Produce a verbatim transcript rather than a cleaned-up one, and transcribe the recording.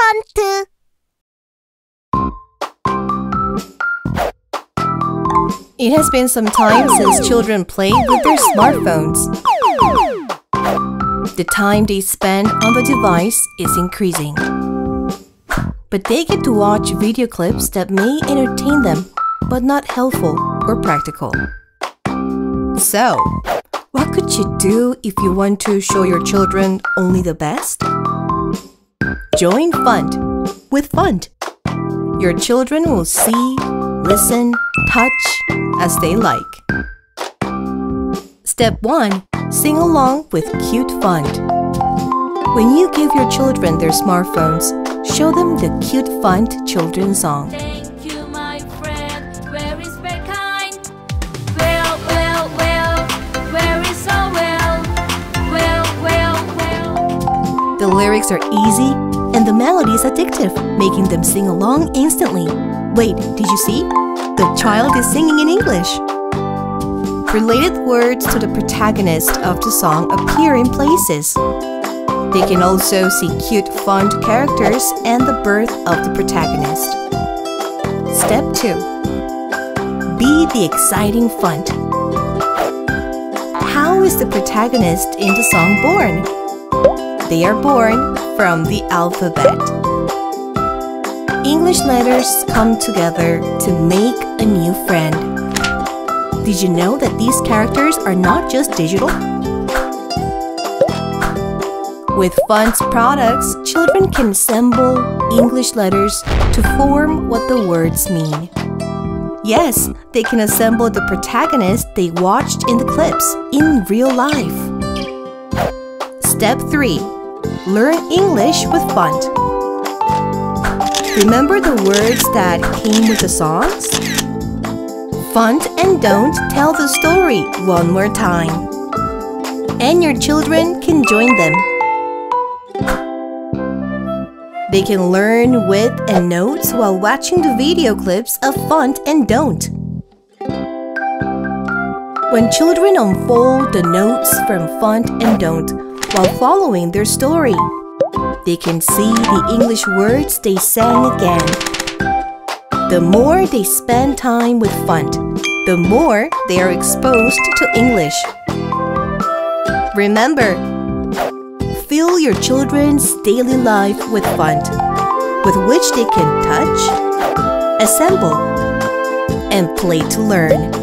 펀트. It has been some time since children played with their smartphones. The time they spend on the device is increasing. But they get to watch video clips that may entertain them, but not helpful or practical. So, what could you do if you want to show your children only the best? Join Fund with Fund. Your children will see, listen, touch as they like. Step one. Sing along with Cute Fund. When you give your children their smartphones, show them the Cute Fund children's song. Thank you, my friend. Where is Berkine? Well, well, well. Where is so well? Well, well, well. The lyrics are easy and the melody is addictive, making them sing along instantly. Wait, did you see? The child is singing in English. Related words to the protagonist of the song appear in places. They can also see cute Fund characters and the birth of the protagonist. Step two. Be the exciting Fund. How is the protagonist in the song born? They are born from the alphabet. English letters come together to make a new friend. Did you know that these characters are not just digital? With Fund's products, children can assemble English letters to form what the words mean. Yes, they can assemble the protagonist they watched in the clips in real life. Step three. Learn English with Fund. Remember the words that came with the songs? Fund and Don't tell the story one more time. And your children can join them. They can learn with and notes while watching the video clips of Fund and Don't. When children unfold the notes from Fund and Don't while following their story, they can see the English words they sang again. The more they spend time with Fund, the more they are exposed to English. Remember, fill your children's daily life with Fund, with which they can touch, assemble, and play to learn.